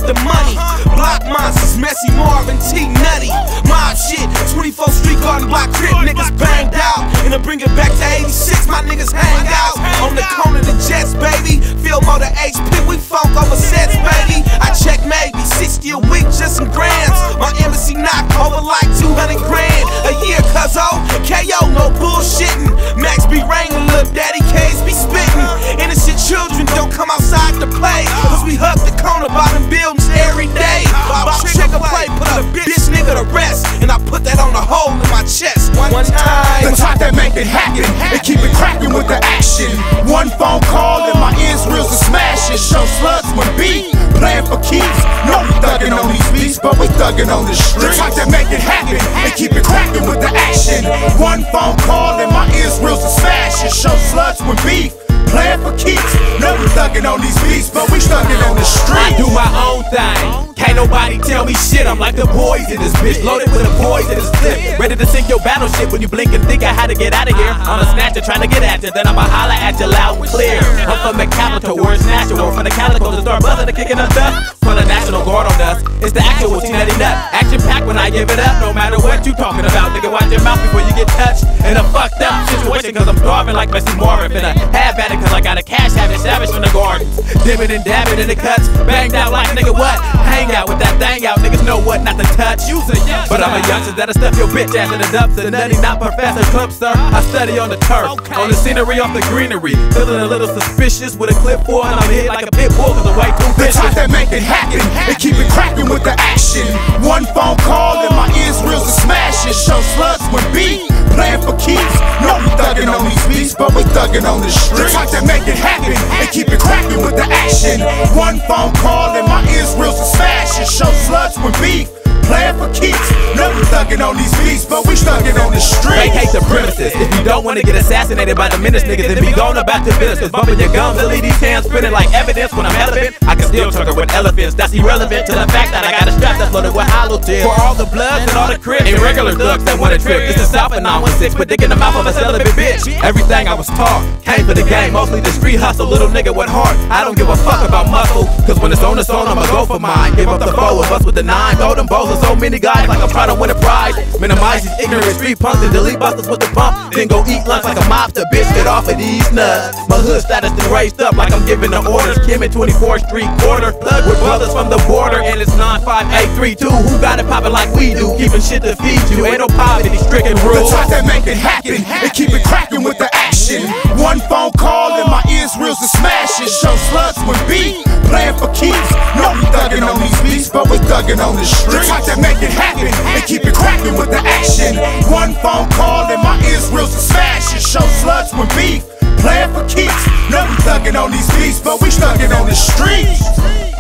the money. Block monsters, Messy Marv and T-Nutty. Mob shit, 24th Street Garden Block Crip niggas banged out. And to bring it back to 86, my niggas hang out. On the corner the Jets, baby. Feel more than HP, we funk over sets, baby. I check maybe 60 a week just in grams. My embassy knock over like 200 grand a year, cuz KO, no bullshitting. Max be raining, little daddy K's be spitting. Innocent children don't come outside to play, cause we hug the corner by them buildings every day. Bob trigger play, put a bitch nigga to rest, and I put that on a hole in my chest. One time. The type that make it happen and keep it cracking with the action. One phone call and my ears reels are smashing. Show slugs when beat, playing for keeps. No, we thugging on these beats, but we thugging on the streets. The type that make it happen and keep it cracking with the action. One phone call and my ears reels are smashing. Show slugs when beef, playing for keeps. No, we thugging on these beats, but we thugging on the streets. I do my own thing. Can't nobody tell me shit. I'm like the boys in this bitch, loaded with the boys in this clip. Ready to sink your battleship when you blink and think I had to get out of here. I'm a snatcher trying to get at you, then I'ma holler at you loud and clear. I'm from the capital where it's natural, from the calico to start buzzing and kicking us dust. From the National Guard on us, it's the actual T-Nutty nut. Action packed when I give it up, no matter what you talking about. Nigga, watch your mouth before you get touched in a fucked up situation, cause I'm starving like Messy Marv. Finna have at it cause I got a cash habit, savage from the gardens. Dipping and dabbing in the cuts, banged out like nigga what? Hang out with that thing out, niggas know what not to touch. But I'm a youngster that'll stuff your bitch ass in the dumpster. Nutty, not Professor Clump, sir. I study on the turf, on the scenery, off the greenery. Feeling a little suspicious with a clip for, and I'm hit like a pit bull cause I'm way too vicious. The type that make it happen and keep it cracking with the action. One phone call and my ears reels are smashing. Show slugs when beat, playing for keeps. No, we thugging on these beats, but we thugging on the streets. The type that make it happen and keep it cracking with the action. One phone call and my ears reels are smashing. Show slugs when beef, playing for keeps. No, we thugging on these beats, but we thugging on the streets. Vacate the premises if you don't wanna get assassinated by the menace niggas, then be gone about your business. Cause bumping your gums and leave these hands spinning like evidence. When I'm elephant, I can still tucker with elephants. That's irrelevant to the fact that I got a strap that's loaded with hollow tips. For all the bloods and all the crips and regular thugs that wanna trip. It's the South and 916, but dick in the mouth of a celibate bitch. Everything I was taught came for the game, mostly the street hustle. Little nigga with heart, I don't give a fuck about muscle. Cause when it's on its own, I'ma go for mine. Give up the foe and bust with the 9. Throw them bows with so many guys like I'm trying to win a prize. Minimize these ignorant street punks and delete busters with the bump. Then go eat lunch like a mobster, bitch, get off of these nuts. My hood status then raised up like I'm giving the orders. Kim in 24th Street quarter, plug with brothers from the border. And it's 95832, who got it poppin' like we do? Keeping shit to feed you, ain't no poverty, stricken rules. The type that make it happen and keep it cracking with the action. One phone call and my ears reels are smashing. Show slugs when beat, playing for keeps. No, we thugging on these beats, but we thugging on the streets. The type that make it happen and keep it cracking with the action. One phone call and my ears reels are smashing. Show slugs when beef, playing for keeps. No, we thugging on these beats, but we thugging on the streets.